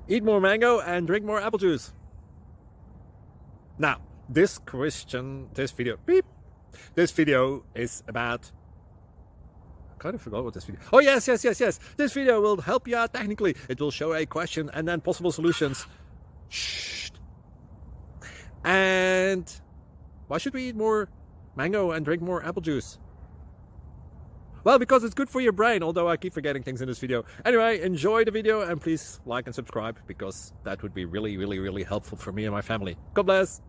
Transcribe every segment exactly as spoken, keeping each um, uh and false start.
Eat more mango and drink more apple juice. Now, this question, this video, beep, this video is about, I kind of forgot what this video, oh yes, yes, yes, yes, this video will help you out technically. It will show a question and then possible solutions. Shh. And why should we eat more mango and drink more apple juice? Well, because it's good for your brain, although I keep forgetting things in this video. Anyway, enjoy the video and please like and subscribe, because that would be really, really, really helpful for me and my family. God bless!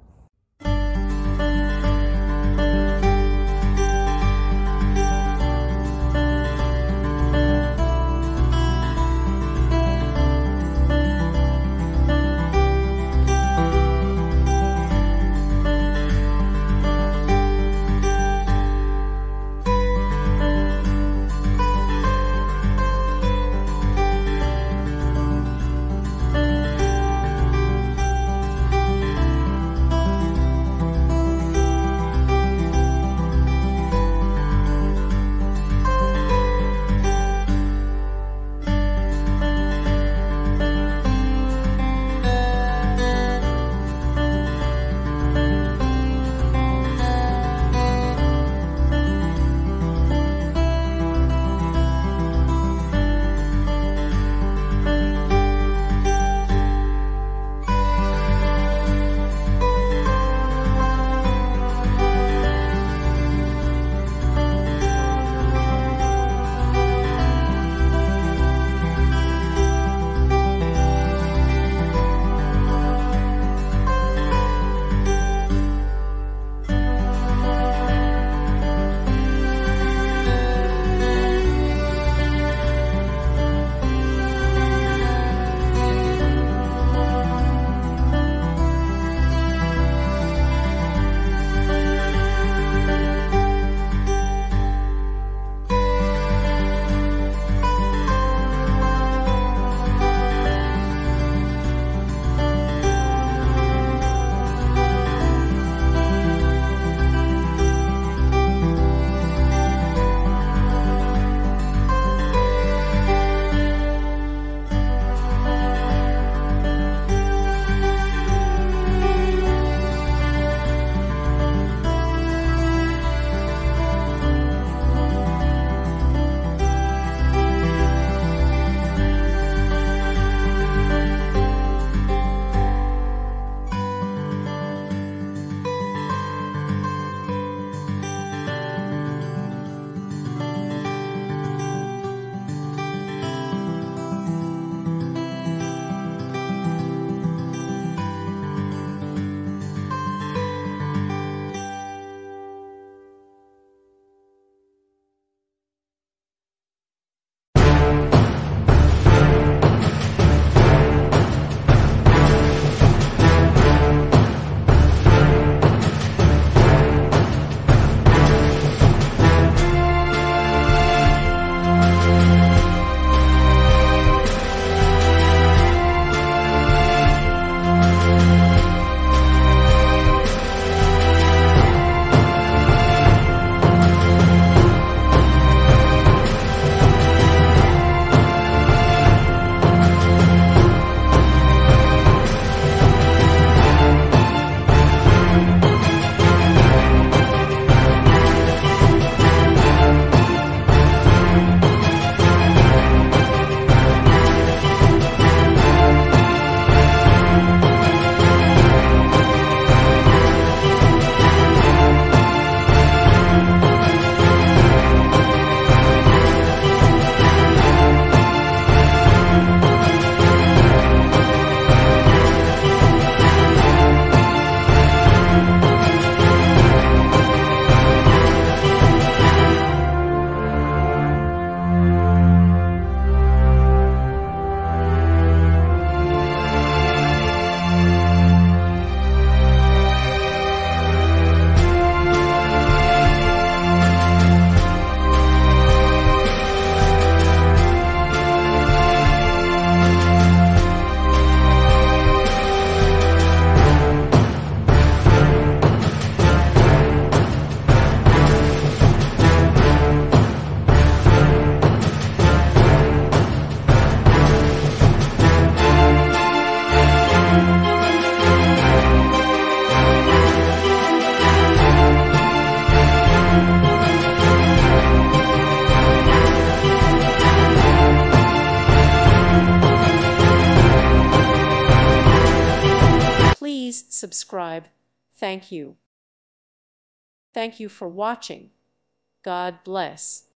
please subscribe. Thank you. Thank you for watching. God bless.